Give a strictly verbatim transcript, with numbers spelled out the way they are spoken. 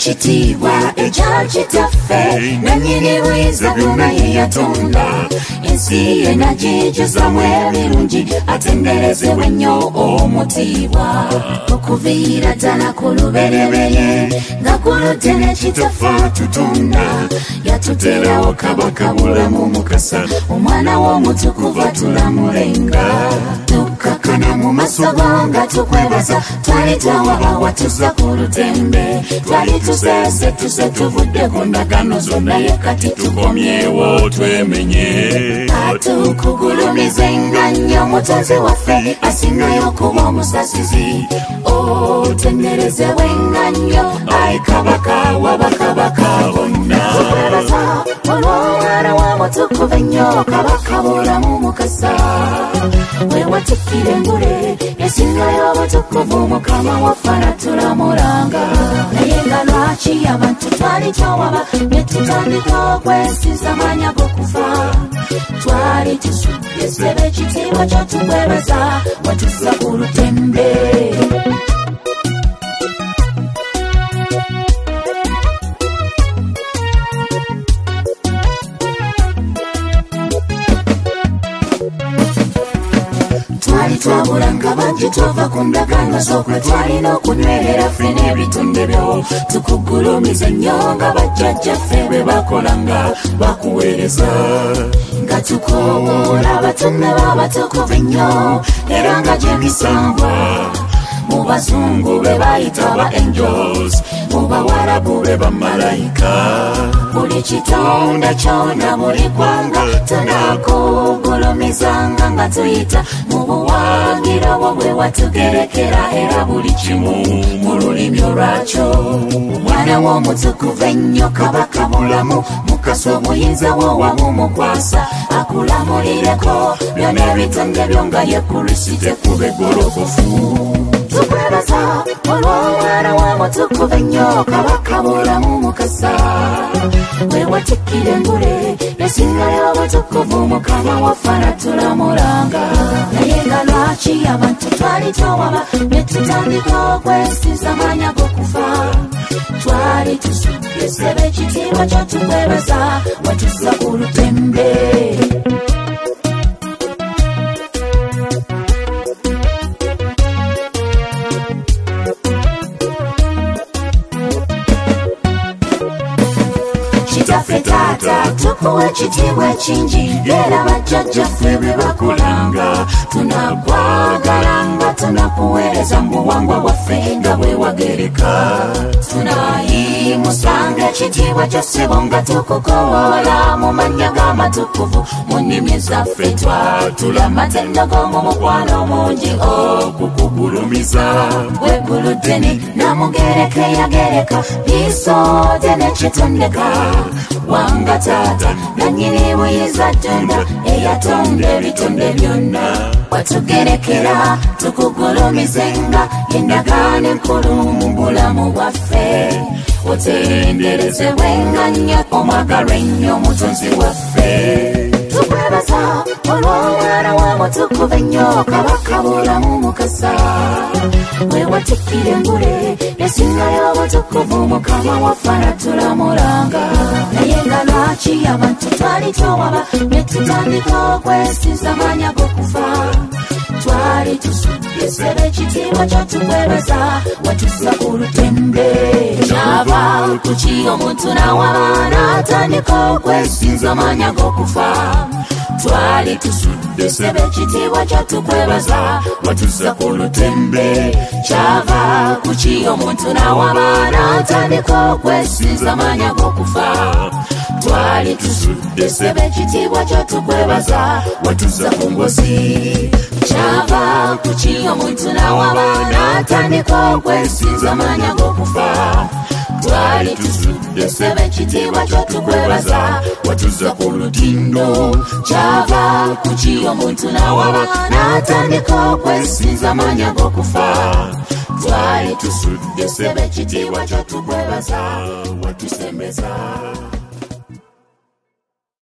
ekitiibwa ekya kitaffe nannyini buyinza byonna ye yatonda ensi ye nagijuzamu ebirungi atenderezebwe nnyo omutiibwa okuviira ddala ku lubereberye nga kuludde ne kitaffe atutonda yatuterawo kabaka bulamu mukasa omwana w'omutukuvu atulamulenga tukkakana mu maaso go nga tukwebaza twali twawaba watuza ku lutembe twali tuseese tuse tuvudde ku ndagaano zonna ye kati tukomyewo twemenye atukugulumizenga nnyo mutonzi waffe asingayo okuba omusasizi otenderezebwenga nnyo ayi kabaka wabakabaka bonna tukwebaza olw'omwana w'omutukuvu ennyo kabaka bulamu mukasa wewatikkira engule yasingayo obutukuvu mukama waffe anatulamulanga naye nga lwaki abantu twali twawaba ne tutandika okwesiza manya g'okufa twali tusudde ssebe ekitiibwa kyotukwebaza watuza ku lutembe twali twabulanga bangi twava ku ndagaano z'okwe twalina okunywerera ffe n'ebitonde byo tukugulumiza nnyo nga bajjajjaffe bwe bakolanga bakuweereza nga tukoowoola abatonde b'abatukuvu ennyo era nga gy'emisambwa mu bazungu be bayita ba angels mu bawarabu be bamalayika buli kitonda kyonna buli ggwanga tunakugulumizanga nga tuyita mu buwangiro bwo bwe watugerekera era buli kimu mu lulimi olwakyo omwana w'omutukuvu ennyo kabaka bulamu mukasa obuyinza bwo wabumukwasa akulamulireko byonna ebitonde byo nga ye kurisite kuba eggolokofu tukwebaza olw'omwana w'omutukuvu ennyo kabaka bulamu mukasa wewatikkira engule yasingayo obutukuvu mukama waffe anatulamulanga naye nga lwaki abantu twali twawaba ne tutandika okwesiza manya g'okufa twali tusudde ssebe ekitiibwa kyotukwebaza watuza ku lutembe kitaffe taata tukuwa ekitiibwa ekingi era bajjajjaffe bwe bakulanga tunakwagalanga tunakuweereza mu buwangwa bwaffe nga bwe wagereka tunayimusanga ekitiibwa kyo ssebo nga tukukowoola mu mannya g'amatukuvu mu nnimi zaffe twatula matendo g'omu mukwano mungi okukugulumiza wegguluddene namugereka eyagereka liisoode nekitondeka wanga taata nannyini buyinza tonda eyatonda ebitonde byonna watugerekera tukugulumizenga endagaano enkulu mu bulamu bwaffe otenderezebwenga nnyo omwagalwa ennyo omutonzi waffe tukwebaza olw'omwana w'omutukuvu ennyo kabaka bulamu mukasa wewatikkira engule yasingayo obutukuvu mukama waffe anatulamulanga naye nga lwaki abantu twali twawaba ne tutandika okwesiza manya g'okufa twali tusudde ssebe ekitiibwa kyotukwebaza watuza ku lutembe kyava kuki omuntu nawaba n'atandika okwesinza manya g'okufa twali tusudde ssebe ekitiibwa kyotukwebaza watuza ku lutembe kyava kuki omuntu nawaba n'atandika okwesinza manya g'okufa twali tusudde ssebe ekitiibwa kyotukwebaza watuza ku ngozi kyava kuki omuntu nawaba n'atandika okwesinza manya g'okufa twali tusudde ssebe ekitiibwa kyotukwebaza watuza ku lutindo kyava kuki omuntu nawaba n'atandika okwesinza manya g'okufa twali tusudde ssebe ekitiibwa kyotukwebaza watusembeza